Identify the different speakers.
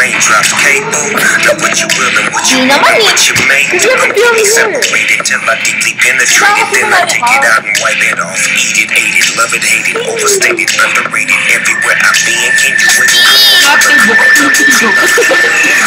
Speaker 1: raindrops, cable. Know what you will and what you
Speaker 2: Di
Speaker 1: want
Speaker 2: naman
Speaker 1: and
Speaker 2: eh.
Speaker 1: what you may
Speaker 2: Hindi
Speaker 1: do.
Speaker 2: ako
Speaker 1: Completely
Speaker 2: pure here.
Speaker 1: separated till I deeply penetrate it. Then I take it out and wipe it off. Eat it, ate it, love it, hate it, overstated, underrated. Everywhere I've been, can you wait?
Speaker 2: Happy book.